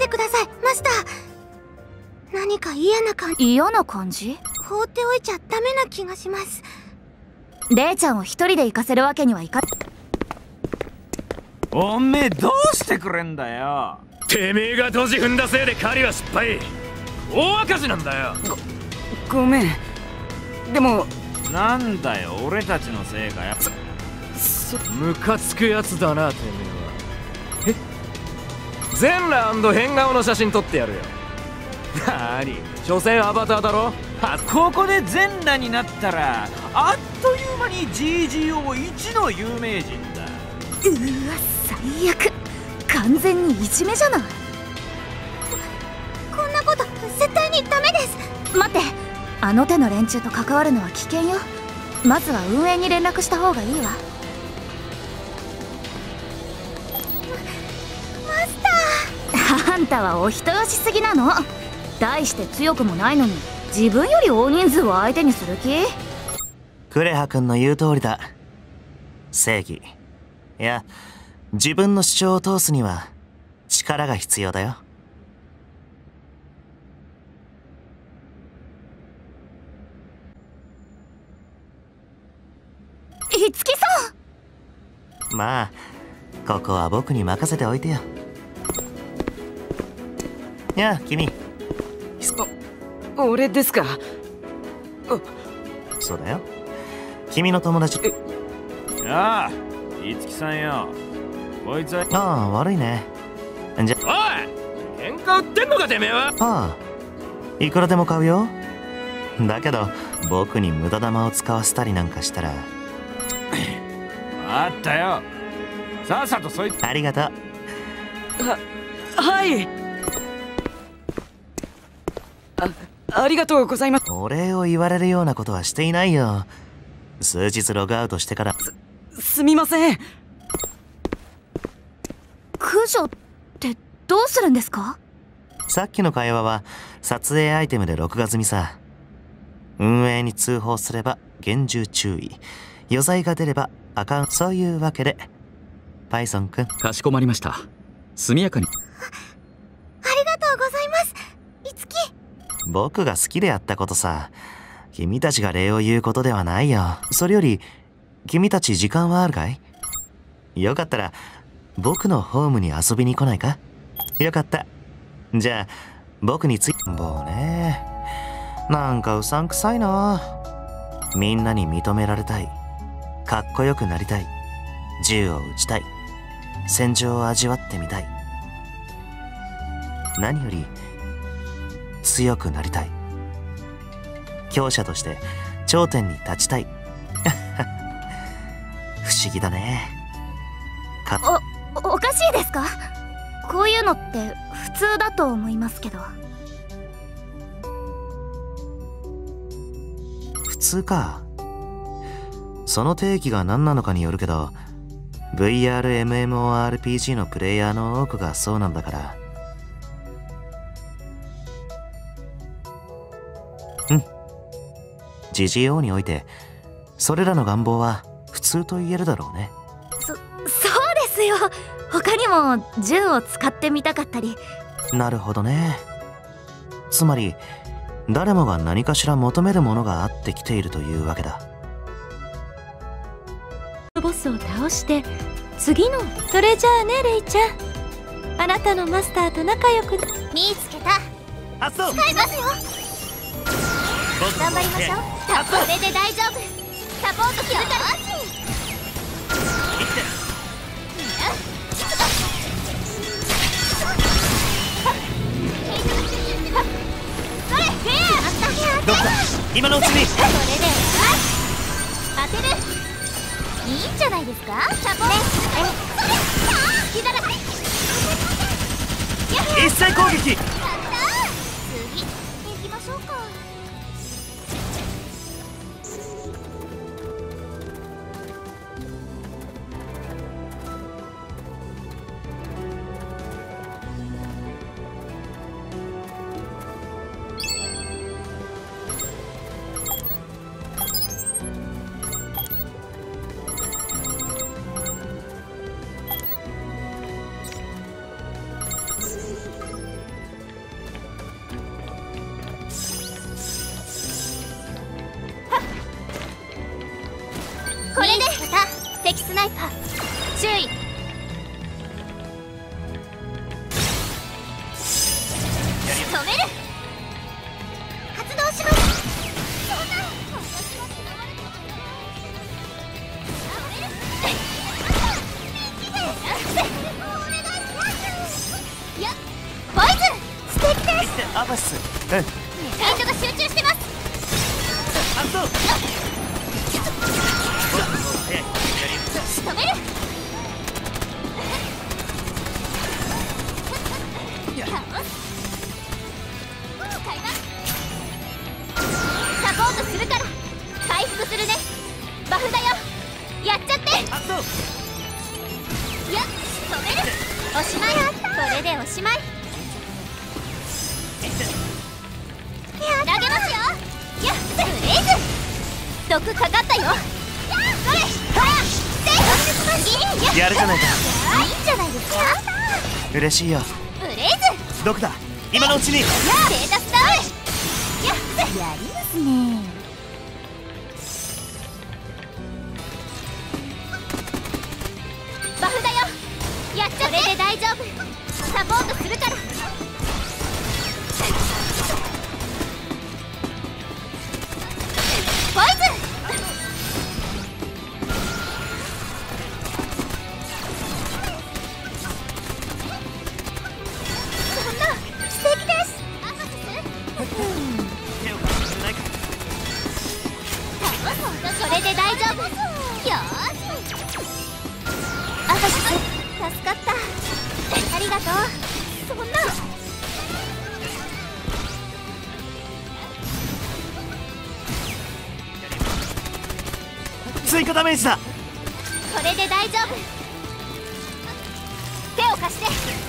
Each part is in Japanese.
てくださいマスター。何か嫌な感じ放っておいちゃダメな気がします。 レイちゃんを一人で行かせるわけにはいか。 おめえどうしてくれんだよ。 てめえがドジ踏んだせいで狩りは失敗。大赤字なんだよ。 ごめん。でもなんだよ俺たちのせいかよ。 ムカつくやつだなてめえは。全裸&変顔の写真撮ってやるよ。なに所詮アバターだろ。 ここで全裸になったらあっという間に GGO 一の有名人だ。 うわ最悪。完全にいじめじゃない。 こんなこと絶対にダメです。 待って、あの手の連中と関わるのは危険よ。まずは運営に連絡した方がいいわ。 マスター、 あんたはお人よしすぎなの。大して強くもないのに自分より大人数を相手にする気？ クレハ君の言う通りだ。正義、いや自分の主張を通すには力が必要だよ。 いつきさん。まあここは僕に任せておいてよ。やあ君。 俺ですか。 そうだよ、君の友達。 やあいつきさんよ。こいつは。 ああ悪いね。じゃおい喧嘩売ってんのかてめえは。 ああいくらでも買うよ。だけど僕に無駄玉を使わせたりなんかしたら。 あったよ。さっさとそいつ。 ありがとう。 はい。ありがとうございます。 お礼を言われるようなことはしていないよ。数日ログアウトしてから。 すみません。 駆除ってどうするんですか？ さっきの会話は撮影アイテムで録画済みさ。運営に通報すれば厳重注意、余罪が出ればアカウント。そういうわけでパイソンくん。 かしこまりました。速やかに。 ありがとうございます。いつき。 僕が好きでやったことさ。君たちが礼を言うことではないよ。それより君たち時間はあるかい？よかったら僕のホームに遊びに来ないか？よかった。じゃあ僕にもうね、なんかうさんくさいな。みんなに認められたい、かっこよくなりたい、銃を撃ちたい、戦場を味わってみたい、何より強くなりたい、強者として頂点に立ちたい。不思議だね。 おかしいですか？こういうのって普通だと思いますけど。 普通か。その定義が何なのかによるけど VRMMORPG のプレイヤーの多くがそうなんだから。GGO においてそれらの願望は普通と言えるだろうね。 そうですよ。他にも銃を使ってみたかったり。 なるほどね。つまり誰もが何かしら求めるものがあってきているというわけだ。 ボスを倒して次の。それじゃあねレイちゃん、あなたのマスターと仲良く。見つけた。 あ、そう。 使いますよ。頑張りましょう。これで大丈夫。サポートするから。 どうだ今のうちに。 これで当てる。いいんじゃないですか。サポート。隙だらけ。 一斉攻撃。 次行きましょうか。 ナイパー注意。止める。発動します。ボイズ素敵です。 アバス。 フェイトが集中してます。止める。サポートするから回復するね。バフだよ。やっちゃって。よっ止める。おしまい。これでおしまい。投げますよ。やっブレイズ毒かかったよ。それやるじゃないか。 いいんじゃないですか。 嬉しいよ。 ブレイズ毒だ今のうちに。 ステータスダウン。やりますね。バフだよ。やっちゃって。これで大丈夫。サポートするから。ボイズそんな素敵です。それで大丈夫。よーしアファシス助かった。ありがとう。そんな追加ダメージだ。 これで大丈夫。手を貸して。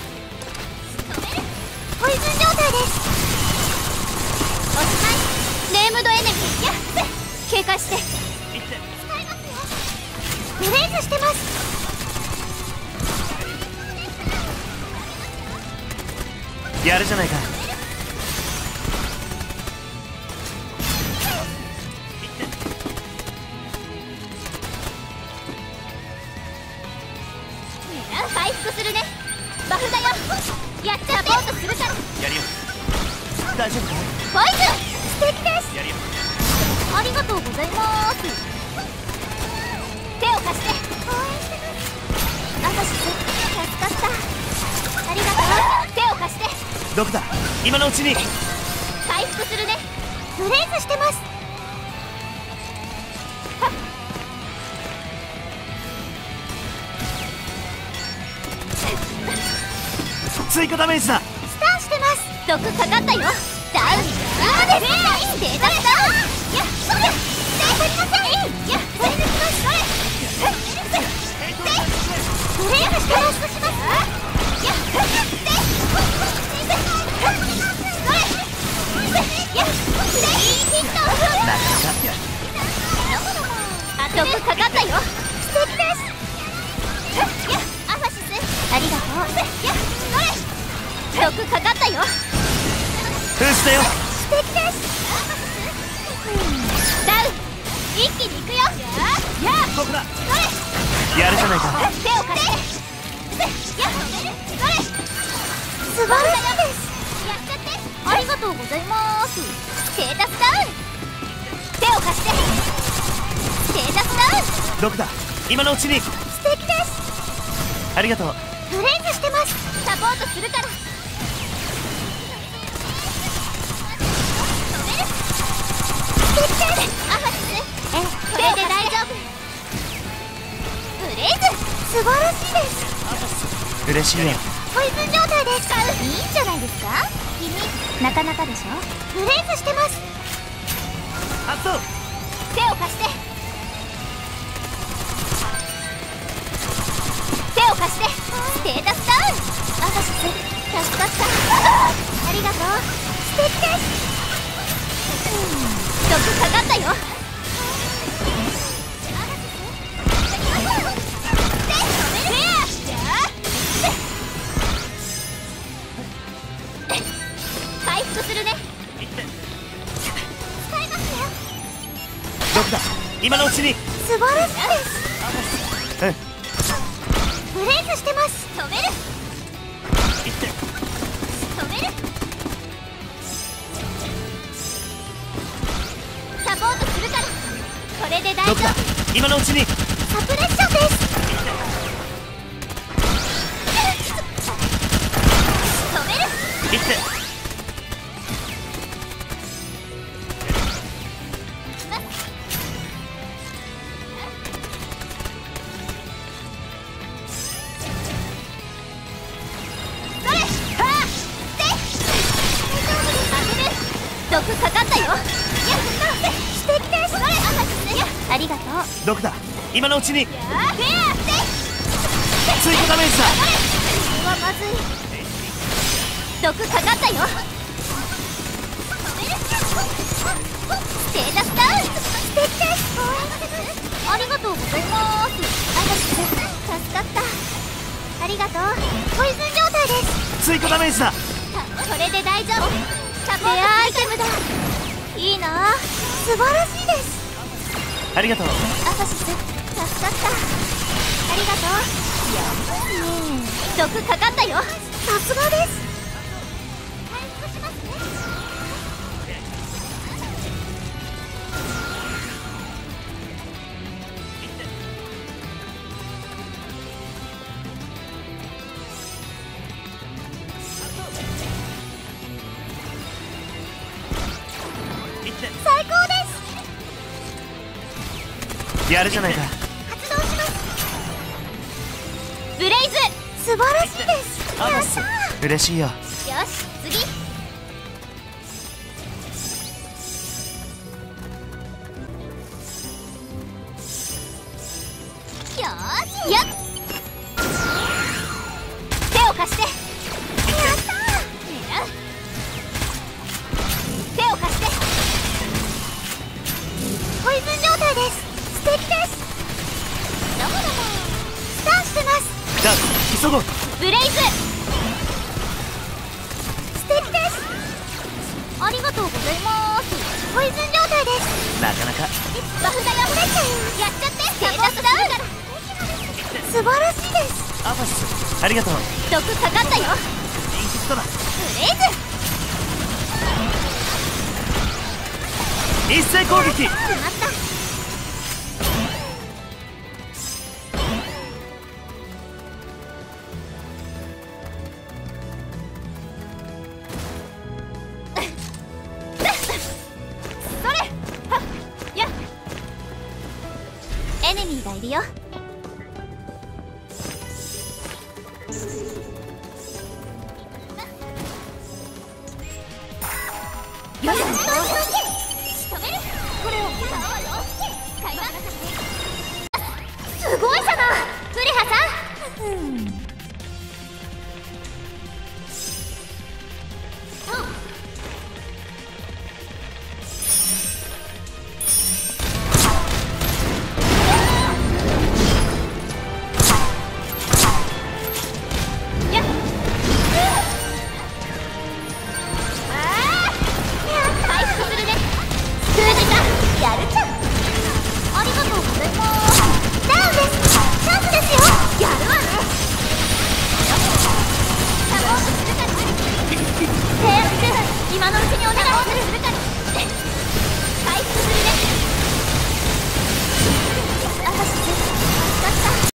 ポイズン状態です。おしまい。ネームドエネミー。やっ警戒して。使いますよ。ブレイズしてます。 やるじゃないか。 回復するね。バフだよ。やっちゃって。サポートするから。 やるよ。大丈夫か。 ボイズ素敵です。 やるよ。 ありがとうございます。手を貸して。応援してます。アファシス助かった。ありがとう。手を貸して。 毒だ今のうちに。 回復するね。ブレイズしてます。 追加ダメージだ。 スタンしてます。毒かかったよ。ダウン今です。ステータスダウン。やっそれ足りません。やっそれ抜きます。それブレイクしてます。します。やっそれやっいいヒット。毒かかったよ。素敵です。やっアファシスありがとう。やっそれ毒かかったよ。 封じだよ。 素敵です。ダウン一気に行くよ。やっ僕だ。やるじゃないか。 手を貸して。やっそれ素晴らしいです。やっちゃって。ありがとうございます。ステータスダウン。手を貸して。ステータスダウン。 毒だ今のうちに。 素敵です。 ありがとう。 ブレイズしてます。サポートするから。素敵です。アファシスこれで大丈夫。ブレイズ素晴らしいです。 嬉しいよ。 ポイズン状態で使う。いいんじゃないですか。君なかなかでしょ。ブレイズしてます。 発動。 手を貸して。手を貸して。ステータスダウン。アファシス助かった。ありがとう。素敵です。毒かかったよ。回復するね。使いますよ。 毒だ今のうちに。 素晴らしいです。 ブレイクしてます。止める。止める。サポートするから。これで大丈夫。 今のうちに。 サプレッションです。止める。 行って。 毒かかったよ。素敵です。ありがとう。 毒だ。今のうちに。 フェアして追加ダメージだ。 うわ、まずい。毒かかったよ。ステータスダウン。素敵です。ありがとうございます。アガシ君、助かった。ありがとう。ポイズン状態です。 追加ダメージだ。 これで大丈夫。レアアイテムだ。いいな。素晴らしいです。 ありがとう。 アサシス、助かった。ありがとう。やばいね。毒かかったよ。さすがです。回復しますね。最高です。 やるじゃないか。 発動します。ブレイズ、素晴らしいです。 アバス、嬉しいよ。 よし、次。よーし、やっ。手を貸して。やったー。狙う。手を貸して。ポイズン状態です。素敵です。どこだもスタンしてます。 じゃあ急ごう。 ブレイズ、素敵です。ありがとうございます。ポイズン状態です。 なかなか。 バフが破れちゃう。やっちゃって。ステータスダウン。素晴らしいです。 アバス、ありがとう。 毒かかったよ。 インヒットだ。 ブレイズ、 一斉攻撃。 決まった。それ。はっやっ。エネミーがいるよ。